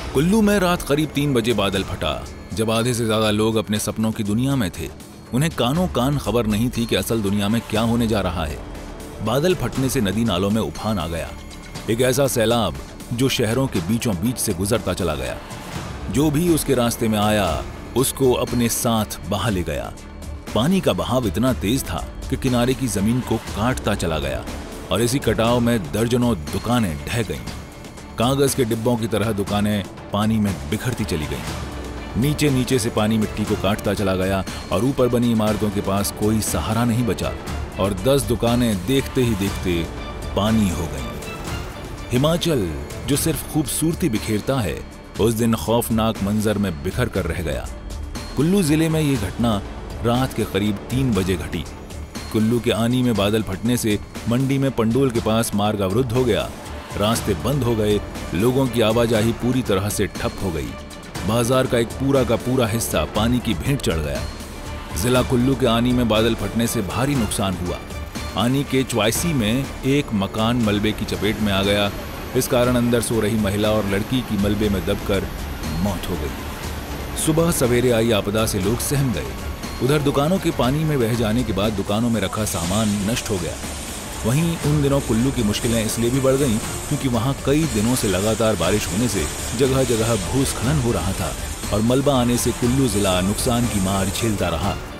कुल्लू में रात करीब 3 बजे बादल फटा। जब आधे से ज्यादा लोग अपने सपनों की दुनिया में थे, उन्हें कानों कान खबर नहीं थी कि असल दुनिया में क्या होने जा रहा है। बादल फटने से नदी नालों में उफान आ गया, एक ऐसा सैलाब जो शहरों के बीचों बीच से गुजरता चला गया। जो भी उसके रास्ते में आया उसको अपने साथ बहा ले गया। पानी का बहाव इतना तेज था कि किनारे की जमीन को काटता चला गया और इसी कटाव में दर्जनों दुकानें ढह गईं। कागज के डिब्बों की तरह दुकानें पानी में बिखरती चली गईं। नीचे नीचे से पानी मिट्टी को काटता चला गया और ऊपर बनी इमारतों के पास कोई सहारा नहीं बचा और 10 दुकानें देखते ही देखते पानी हो गईं। हिमाचल जो सिर्फ खूबसूरती बिखेरता है, उस दिन खौफनाक मंजर में बिखर कर रह गया। कुल्लू जिले में ये घटना रात के करीब 3 बजे घटी। कुल्लू के आनी में बादल फटने से मंडी में पंडोल के पास मार्ग अवरुद्ध हो गया। रास्ते बंद हो गए, लोगों की आवाजाही पूरी तरह से ठप हो गई। बाजार का एक का पूरा हिस्सा पानी की भेंट चढ़ गया। जिला कुल्लू के आनी में बादल फटने से भारी नुकसान हुआ। आनी के च्वाइसी में एक मकान मलबे की चपेट में आ गया। इस कारण अंदर सो रही महिला और लड़की की मलबे में दबकर मौत हो गई। सुबह सवेरे आई आपदा से लोग सहम गए। उधर दुकानों के पानी में बह जाने के बाद दुकानों में रखा सामान नष्ट हो गया। वहीं उन दिनों कुल्लू की मुश्किलें इसलिए भी बढ़ गईं क्योंकि वहां कई दिनों से लगातार बारिश होने से जगह जगह भूस्खलन हो रहा था और मलबा आने से कुल्लू जिला नुकसान की मार झेलता रहा।